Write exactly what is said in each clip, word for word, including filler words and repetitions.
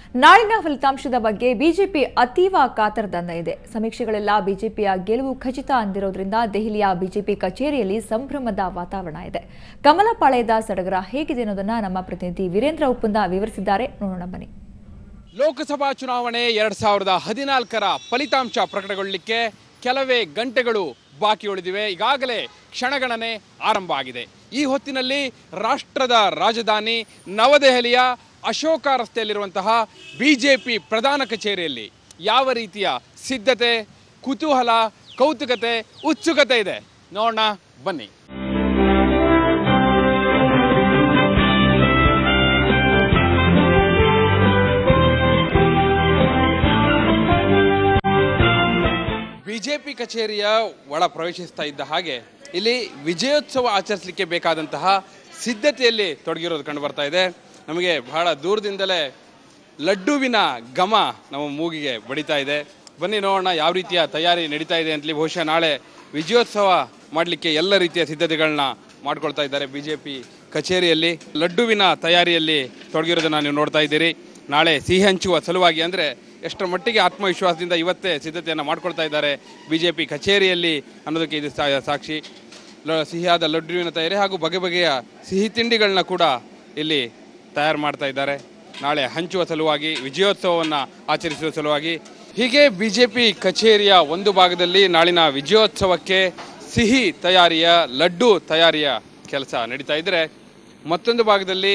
ನಾಳಿನ ಫಲಿತಾಂಶದ ಬಗ್ಗೆ ಬಿಜೆಪಿ ಅತೀವ ಕಾತರದಿಂದ ಇದೆ. ಸಮೀಕ್ಷೆಗಳೆಲ್ಲ ಬಿಜೆಪಿಯ ಗೆಲುವು ಖಚಿತ ಅಂದಿರೋದ್ರಿಂದ ದೆಹಲಿಯ ಬಿಜೆಪಿ ಕಚೇರಿಯಲ್ಲಿ ಸಂಭ್ರಮದ ವಾತಾವರಣ ಇದೆ. ಕಮಲಪಾಳ್ಯದ ಸಡಗರ ಹೇಗಿದೆ ಅನ್ನೋದನ್ನ ನಮ್ಮ ಪ್ರತಿನಿಧಿ ವೀರೇಂದ್ರ ಉಪ್ಪುಂದ ವಿವರಿಸಿದ್ದಾರೆ. ನೋಡೋಣ ಬನ್ನಿ. ಲೋಕಸಭಾ ಚುನಾವಣೆ ಎರಡ್ ಸಾವಿರದ ಹದಿನಾಲ್ಕರ ಫಲಿತಾಂಶ ಪ್ರಕಟಗೊಳ್ಳಲಿಕ್ಕೆ ಕೆಲವೇ ಗಂಟೆಗಳು ಬಾಕಿ ಉಳಿದಿವೆ. ಈಗಾಗಲೇ ಕ್ಷಣಗಣನೆ ಆರಂಭ ಆಗಿದೆ. ಈ ಹೊತ್ತಿನಲ್ಲಿ ರಾಷ್ಟ್ರದ ರಾಜಧಾನಿ ನವದೆಹಲಿಯ ಅಶೋಕ ರಸ್ತೆಯಲ್ಲಿರುವಂತಹ ಬಿಜೆಪಿ ಪ್ರಧಾನ ಕಚೇರಿಯಲ್ಲಿ ಯಾವ ರೀತಿಯ ಸಿದ್ಧತೆ, ಕುತೂಹಲ, ಕೌತುಕತೆ, ಉತ್ಸುಕತೆ ಇದೆ ನೋಡೋಣ ಬನ್ನಿ. ಬಿಜೆಪಿ ಕಚೇರಿಯ ಒಳ ಪ್ರವೇಶಿಸ್ತಾ ಇದ್ದ ಹಾಗೆ ಇಲ್ಲಿ ವಿಜಯೋತ್ಸವ ಆಚರಿಸಲಿಕ್ಕೆ ಬೇಕಾದಂತಹ ಸಿದ್ಧತೆಯಲ್ಲಿ ತೊಡಗಿರೋದು ಕಂಡು ಬರ್ತಾ ಇದೆ. ನಮಗೆ ಬಹಳ ದೂರದಿಂದಲೇ ಲಡ್ಡುವಿನ ಘಮ ನಮ್ಮ ಮೂಗಿಗೆ ಬಡಿತಾ ಇದೆ. ಬನ್ನಿ ನೋಡೋಣ ಯಾವ ರೀತಿಯ ತಯಾರಿ ನಡೀತಾ ಇದೆ ಅಂತಲೇ. ಬಹುಶಃ ನಾಳೆ ವಿಜಯೋತ್ಸವ ಮಾಡಲಿಕ್ಕೆ ಎಲ್ಲ ರೀತಿಯ ಸಿದ್ಧತೆಗಳನ್ನ ಮಾಡ್ಕೊಳ್ತಾ ಇದ್ದಾರೆ ಬಿಜೆಪಿ ಕಚೇರಿಯಲ್ಲಿ. ಲಡ್ಡುವಿನ ತಯಾರಿಯಲ್ಲಿ ತೊಡಗಿರೋದನ್ನು ನೀವು ನೋಡ್ತಾ ಇದ್ದೀರಿ. ನಾಳೆ ಸಿಹಿ ಹಂಚುವ ಸಲುವಾಗಿ ಅಂದರೆ ಎಷ್ಟರ ಮಟ್ಟಿಗೆ ಆತ್ಮವಿಶ್ವಾಸದಿಂದ ಇವತ್ತೇ ಸಿದ್ಧತೆಯನ್ನು ಮಾಡ್ಕೊಳ್ತಾ ಇದ್ದಾರೆ ಬಿಜೆಪಿ ಕಚೇರಿಯಲ್ಲಿ ಅನ್ನೋದಕ್ಕೆ ಇದು ಸಾಕ್ಷಿ. ಸಿಹಿಯಾದ ಲಡ್ಡುವಿನ ತಯಾರಿ ಹಾಗೂ ಬಗೆ ಬಗೆಯ ಸಿಹಿ ತಿಂಡಿಗಳನ್ನ ಕೂಡ ಇಲ್ಲಿ ತಯಾರು ಮಾಡ್ತಾ ಇದ್ದಾರೆ ನಾಳೆ ಹಂಚುವ ಸಲುವಾಗಿ, ವಿಜಯೋತ್ಸವವನ್ನು ಆಚರಿಸುವ ಸಲುವಾಗಿ. ಹೀಗೆ ಬಿಜೆಪಿ ಕಚೇರಿಯ ಒಂದು ಭಾಗದಲ್ಲಿ ನಾಳಿನ ವಿಜಯೋತ್ಸವಕ್ಕೆ ಸಿಹಿ ತಯಾರಿಯ, ಲಡ್ಡು ತಯಾರಿಯ ಕೆಲಸ ನಡೀತಾ ಇದ್ದರೆ, ಮತ್ತೊಂದು ಭಾಗದಲ್ಲಿ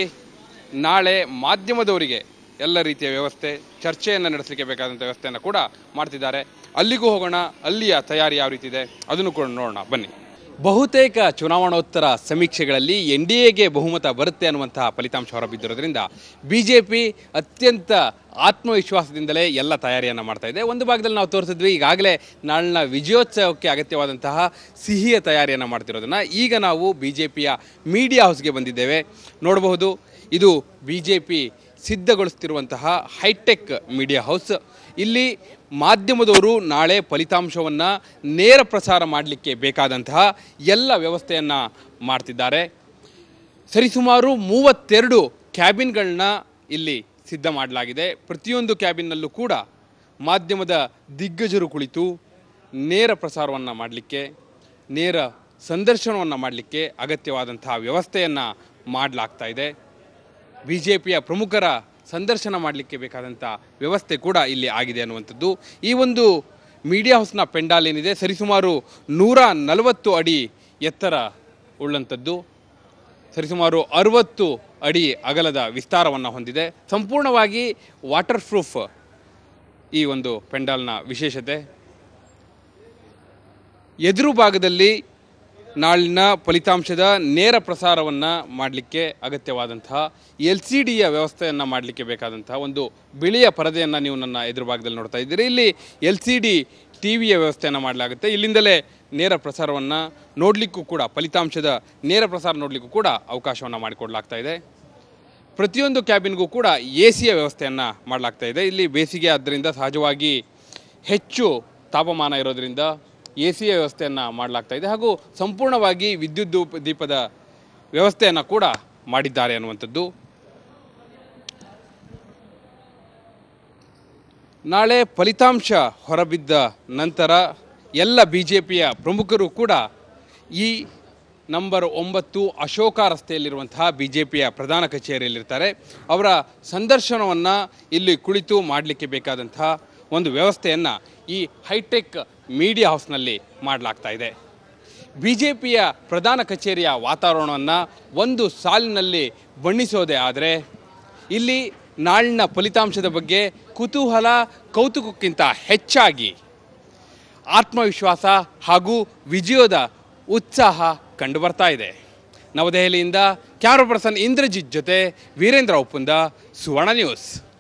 ನಾಳೆ ಮಾಧ್ಯಮದವರಿಗೆ ಎಲ್ಲ ರೀತಿಯ ವ್ಯವಸ್ಥೆ, ಚರ್ಚೆಯನ್ನು ನಡೆಸಲಿಕ್ಕೆ ಬೇಕಾದಂಥ ವ್ಯವಸ್ಥೆಯನ್ನು ಕೂಡ ಮಾಡ್ತಿದ್ದಾರೆ. ಅಲ್ಲಿಗೂ ಹೋಗೋಣ, ಅಲ್ಲಿಯ ತಯಾರಿ ಯಾವ ರೀತಿ ಇದೆ ಅದನ್ನು ಕೂಡ ನೋಡೋಣ ಬನ್ನಿ. ಬಹುತೇಕ ಚುನಾವಣೋತ್ತರ ಸಮೀಕ್ಷೆಗಳಲ್ಲಿ ಎನ್ ಡಿ ಎಗೆ ಬಹುಮತ ಬರುತ್ತೆ ಅನ್ನುವಂತಹ ಫಲಿತಾಂಶ ಹೊರಬಿದ್ದಿರೋದ್ರಿಂದ ಬಿಜೆಪಿ ಅತ್ಯಂತ ಆತ್ಮವಿಶ್ವಾಸದಿಂದಲೇ ಎಲ್ಲ ತಯಾರಿಯನ್ನು ಮಾಡ್ತಾ ಇದೆ. ಒಂದು ಭಾಗದಲ್ಲಿ ನಾವು ತೋರಿಸಿದ್ವಿ ಈಗಾಗಲೇ ನಾಳಿನ ವಿಜಯೋತ್ಸವಕ್ಕೆ ಅಗತ್ಯವಾದಂತಹ ಸಿಹಿಯ ತಯಾರಿಯನ್ನು ಮಾಡ್ತಿರೋದನ್ನು. ಈಗ ನಾವು ಬಿಜೆಪಿಯ ಮೀಡಿಯಾ ಹೌಸ್ಗೆ ಬಂದಿದ್ದೇವೆ. ನೋಡಬಹುದು, ಇದು ಬಿಜೆಪಿ ಸಿದ್ಧಗೊಳಿಸ್ತಿರುವಂತಹ ಹೈಟೆಕ್ ಮೀಡಿಯಾ ಹೌಸ್. ಇಲ್ಲಿ ಮಾಧ್ಯಮದವರು ನಾಳೆ ಫಲಿತಾಂಶವನ್ನು ನೇರ ಪ್ರಸಾರ ಮಾಡಲಿಕ್ಕೆ ಬೇಕಾದಂತಹ ಎಲ್ಲ ವ್ಯವಸ್ಥೆಯನ್ನು ಮಾಡ್ತಿದ್ದಾರೆ. ಸರಿಸುಮಾರು ಮೂವತ್ತೆರಡು ಕ್ಯಾಬಿನ್ಗಳನ್ನ ಇಲ್ಲಿ ಸಿದ್ಧ ಮಾಡಲಾಗಿದೆ. ಪ್ರತಿಯೊಂದು ಕ್ಯಾಬಿನ್ನಲ್ಲೂ ಕೂಡ ಮಾಧ್ಯಮದ ದಿಗ್ಗಜರು ಕುಳಿತು ನೇರ ಪ್ರಸಾರವನ್ನು ಮಾಡಲಿಕ್ಕೆ, ನೇರ ಸಂದರ್ಶನವನ್ನು ಮಾಡಲಿಕ್ಕೆ ಅಗತ್ಯವಾದಂತಹ ವ್ಯವಸ್ಥೆಯನ್ನು ಮಾಡಲಾಗ್ತಾ ಇದೆ. ಬಿ ಜೆ ಪಿಯ ಪ್ರಮುಖರ ಸಂದರ್ಶನ ಮಾಡಲಿಕ್ಕೆ ಬೇಕಾದಂಥ ವ್ಯವಸ್ಥೆ ಕೂಡ ಇಲ್ಲಿ ಆಗಿದೆ ಅನ್ನುವಂಥದ್ದು. ಈ ಒಂದು ಮೀಡಿಯಾ ಹೌಸ್ನ ಪೆಂಡಾಲ್ ಏನಿದೆ ಸರಿಸುಮಾರು ನೂರ ನಲವತ್ತು ಅಡಿ ಎತ್ತರ ಉಳ್ಳಂಥದ್ದು, ಸರಿಸುಮಾರು ಅರವತ್ತು ಅಡಿ ಅಗಲದ ವಿಸ್ತಾರವನ್ನು ಹೊಂದಿದೆ. ಸಂಪೂರ್ಣವಾಗಿ ವಾಟರ್ ಪ್ರೂಫ್ ಈ ಒಂದು ಪೆಂಡಾಲ್ನ ವಿಶೇಷತೆ. ಎದುರು ಭಾಗದಲ್ಲಿ ನಾಳಿನ ಫಲಿತಾಂಶದ ನೇರ ಪ್ರಸಾರವನ್ನು ಮಾಡಲಿಕ್ಕೆ ಅಗತ್ಯವಾದಂತಹ ಎಲ್ ಸಿ ಡಿಯ ವ್ಯವಸ್ಥೆಯನ್ನು ಮಾಡಲಿಕ್ಕೆ ಬೇಕಾದಂತಹ ಒಂದು ಬಿಳಿಯ ಪರದೆಯನ್ನು ನೀವು ನನ್ನ ಎದುರು ಭಾಗದಲ್ಲಿ ನೋಡ್ತಾ ಇದ್ದೀರಿ. ಇಲ್ಲಿ ಎಲ್ ಸಿ ಡಿ ಟಿ ವಿಯ ವ್ಯವಸ್ಥೆಯನ್ನು ಮಾಡಲಾಗುತ್ತೆ. ಇಲ್ಲಿಂದಲೇ ನೇರ ಪ್ರಸಾರವನ್ನು ನೋಡಲಿಕ್ಕೂ ಕೂಡ, ಫಲಿತಾಂಶದ ನೇರ ಪ್ರಸಾರ ನೋಡಲಿಕ್ಕೂ ಕೂಡ ಅವಕಾಶವನ್ನು ಮಾಡಿಕೊಡಲಾಗ್ತಾ ಇದೆ. ಪ್ರತಿಯೊಂದು ಕ್ಯಾಬಿನ್ಗೂ ಕೂಡ ಎ ಸಿಯ ವ್ಯವಸ್ಥೆಯನ್ನು ಮಾಡಲಾಗ್ತಾ ಇದೆ. ಇಲ್ಲಿ ಬೇಸಿಗೆ ಆದ್ದರಿಂದ ಸಹಜವಾಗಿ ಹೆಚ್ಚು ತಾಪಮಾನ ಇರೋದರಿಂದ ಎ ಸಿಯ ವ್ಯವಸ್ಥೆಯನ್ನು ಮಾಡಲಾಗ್ತಾ ಇದೆ. ಹಾಗೂ ಸಂಪೂರ್ಣವಾಗಿ ವಿದ್ಯುತ್ ದೀಪದ ವ್ಯವಸ್ಥೆಯನ್ನು ಕೂಡ ಮಾಡಿದ್ದಾರೆ ಅನ್ನುವಂಥದ್ದು. ನಾಳೆ ಫಲಿತಾಂಶ ಹೊರಬಿದ್ದ ನಂತರ ಎಲ್ಲ ಬಿ ಜೆ ಪಿಯ ಪ್ರಮುಖರು ಕೂಡ ಈ ನಂಬರ್ ಒಂಬತ್ತು ಅಶೋಕ ರಸ್ತೆಯಲ್ಲಿರುವಂತಹ ಬಿ ಜೆ ಪಿಯ ಪ್ರಧಾನ ಕಚೇರಿಯಲ್ಲಿರ್ತಾರೆ. ಅವರ ಸಂದರ್ಶನವನ್ನು ಇಲ್ಲಿ ಕುಳಿತು ಮಾಡಲಿಕ್ಕೆ ಬೇಕಾದಂತಹ ಒಂದು ವ್ಯವಸ್ಥೆಯನ್ನು ಈ ಹೈಟೆಕ್ ಮೀಡಿಯಾ ಹೌಸ್ನಲ್ಲಿ ಮಾಡಲಾಗ್ತಾ ಇದೆ. ಬಿ ಜೆ ಪಿಯ ಪ್ರಧಾನ ಕಚೇರಿಯ ವಾತಾವರಣವನ್ನು ಒಂದು ಸಾಲಿನಲ್ಲಿ ಬಣ್ಣಿಸೋದೇ ಆದರೆ ಇಲ್ಲಿ ನಾಳಿನ ಫಲಿತಾಂಶದ ಬಗ್ಗೆ ಕುತೂಹಲ, ಕೌತುಕಕ್ಕಿಂತ ಹೆಚ್ಚಾಗಿ ಆತ್ಮವಿಶ್ವಾಸ ಹಾಗೂ ವಿಜಯದ ಉತ್ಸಾಹ ಕಂಡುಬರ್ತಾ ಇದೆ. ನವದೆಹಲಿಯಿಂದ ಕ್ಯಾಮರಾ ಪರ್ಸನ್ ಇಂದ್ರಜಿತ್ ಜೊತೆ ವೀರೇಂದ್ರ ಉಪ್ಪುಂದ, ಸುವರ್ಣ ನ್ಯೂಸ್.